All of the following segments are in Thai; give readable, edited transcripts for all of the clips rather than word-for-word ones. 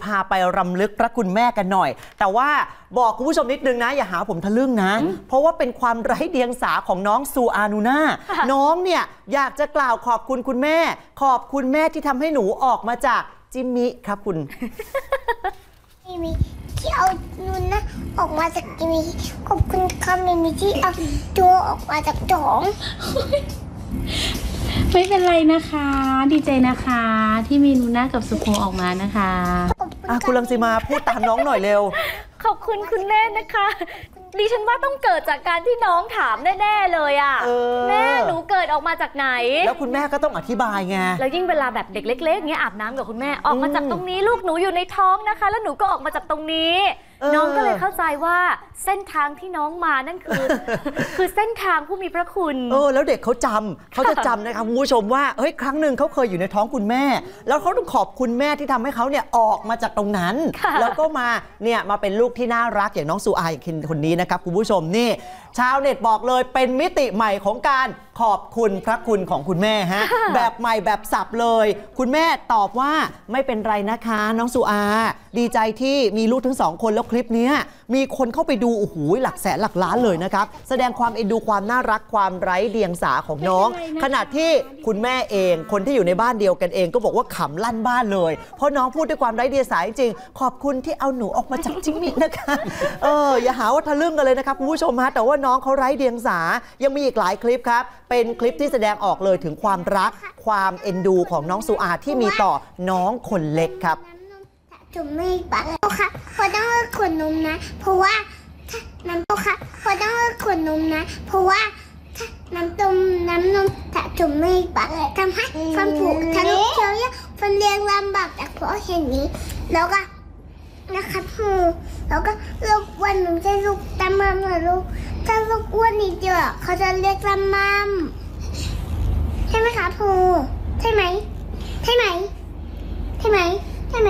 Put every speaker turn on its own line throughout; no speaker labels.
พาไปรำลึกพระคุณแม่กันหน่อยแต่ว่าบอกคุณผู้ชมนิดนึงนะอย่าหาผมทะลึ่งนะเพราะว่าเป็นความไร้เดียงสาของน้องซูอานูน่าน้องเนี่ยอยากจะกล่าวขอบคุณคุณแม่ขอบคุณแม่ที่ทำให้หนูออกมาจากจิมมี่ครับคุณ
จิมมี่ที่เอานูน่าออกมาจากจิมมี่ขอบคุณค่ะมิมี่ที่เอาตัวออกมาจากท้อง
ไม่เป็นไรนะคะดีใจนะคะที่มีนูน่ากับสุโขออกมานะคะ
คุณรังสีมาพูดตามน้องหน่อยเร็ว
ขอบคุณคุณแม่นะคะดิฉันว่าต้องเกิดจากการที่น้องถามแน่ๆเลยอ่ะแม่หนูเกิดออกมาจากไหน
แล้วคุณแม่ก็ต้องอธิบายไง
แล้วยิ่งเวลาแบบเด็กเล็กๆเงี้ยอาบน้ำกับคุณแม่ออกมาจากตรงนี้ลูกหนูอยู่ในท้องนะคะแล้วหนูก็ออกมาจากตรงนี้น้องก็เลยเข้าใจว่าเส้นทางที่น้องมานั่นคือเส้นทางผู้มีพระคุณ
แล้วเด็กเขาจะจำนะคะคุณผู้ชมว่าเฮ้ยครั้งหนึ่งเขาเคยอยู่ในท้องคุณแม่แล้วเขาต้องขอบคุณแม่ที่ทำให้เขาเนี่ยออกมาจากตรงนั้นแล้วก็มาเป็นลูกที่น่ารักอย่างน้องซูอาอย่างคนนี้นะครับคุณผู้ชมนี่ชาวเน็ตบอกเลยเป็นมิติใหม่ของการขอบคุณพระคุณของคุณแม่ฮะแบบใหม่แบบสับเลยคุณแม่ตอบว่าไม่เป็นไรนะคะน้องซูอาดีใจที่มีลูกทั้ง2 คนแล้วคลิปนี้มีคนเข้าไปดูโอ้โหหลักแสนหลักล้านเลยนะครับแสดงความเอ็นดูความน่ารักความไร้เดียงสาของน้องขณะที่คุณแม่เองคนที่อยู่ในบ้านเดียวกันเองก็บอกว่าขำลั่นบ้านเลยเพราะน้องพูดด้วยความไร้เดียงสาจริงขอบคุณที่เอาหนูออกมาจากจิมมี่นะคะอย่าหาว่าทะลึ่งกันเลยนะครับคุณผู้ชมฮะแต่ว่าน้องเขาไร้เดียงสายังมีอีกหลายคลิปครับเป็นคลิปที่แสดงออกเลยถึงความรักความเอ็นดูของน้องซูอาที่มีต่อน้องคนเล็กครับ
จุ่มไม่ปากค่ะพอต้องขวดนมนะเพราะว่าน้ำโตค่ะพอต้องขวดนมนะเพราะว่าน้ำนมถ้าจุ่มไม่ปากทำให้ฟันผุทะลุเคี้ยวฟันเรียงลำบากจากเพราะเห็นนี้แล้วก็นะคะแล้วก็ลูกอ้วนหนูจะลูกตามมัมเหรอลูกถ้าลูกอ้วนนิดเดียวเขาจะเรียกตามมัมใช่ไหมคะพูใช่ไหมใช่ไหมใช่ไหมใช่ไหม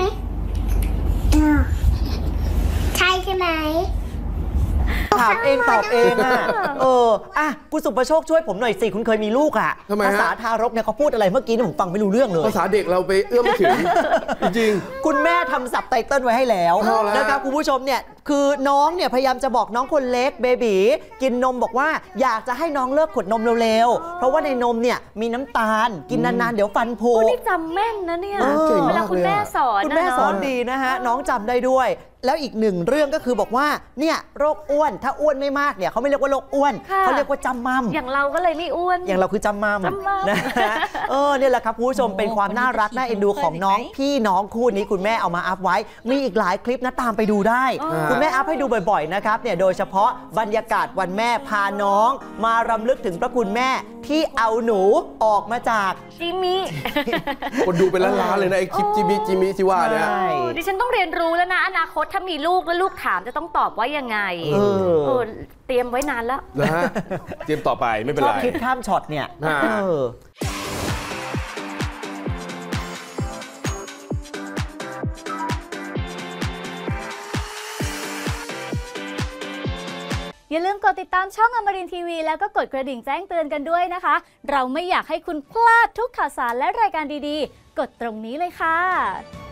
ใช่ใช่ไหม
ถามเองตอบเองคุณสุประโชคช่วยผมหน่อยสิคุณเคยมีลูกอ่ะภาษาทารกเนี่ยเขาพูดอะไรเมื่อกี้ผมฟังไม่รู้เรื่องเลย
ภาษาเด็กเราไปเอื้อมไม่ถึงจริง
คุณแม่ทำซับไตเติลไว้ให้แล้วนะครับคุณผู้ชมเนี่ยคือน้องเนี่ยพยายามจะบอกน้องคนเล็กเบบีกินนมบอกว่าอยากจะให้น้องเลิกขวดนมเร็วๆเพราะว่าในนมเนี่ยมีน้ำตาลกินนานๆเดี๋ยวฟันผุ
นี่จำแม่นนะเนี่ยเวลาคุณแม่สอน
คุณแม่สอนดีนะฮะน้องจำได้ด้วยแล้วอีกหนึ่งเรื่องก็คือบอกว่าเนี่ยโรคอ้วนถ้าอ้วนไม่มากเนี่ยเขาไม่เรียกว่าโรคอ้วนเขาเรียกว่าจำมัม
อย่างเราก็เลยไม่อ้วน
อย่างเราคือจำมัมนะฮะเนี่ยแหละครับคุณผู้ชมเป็นความน่ารักน่าเอ็นดูของน้องพี่น้องคู่นี้คุณแม่เอามาอัพไว้มีอีกหลายคลิปนะตามไปดูได้คุณแม่อัพให้ดูบ่อยๆนะครับเนี่ยโดยเฉพาะบรรยากาศวันแม่พาน้องมารำลึกถึงพระคุณแม่ที่เอาหนูออกมาจาก
จิมมี่
คนดูเป็นล้านๆเลยนะไอคลิปจิมมี่ที่ว่าเนี่ย
ดิฉันต้องเรียนรู้แล้วนะอนาคตถ้ามีลูกแล้วลูกถามจะต้องตอบว่ายังไงเตรียมไว้นานแล้ว
นะฮะเตรียมต่อไปไม่เป็นไรช
อบคิดข้ามช็อตเนี่ย
อย่าลืมกดติดตามช่องอมรินทร์ทีวีแล้วก็กดกระดิ่งแจ้งเตือนกันด้วยนะคะเราไม่อยากให้คุณพลาดทุกข่าวสารและรายการดีๆกดตรงนี้เลยค่ะ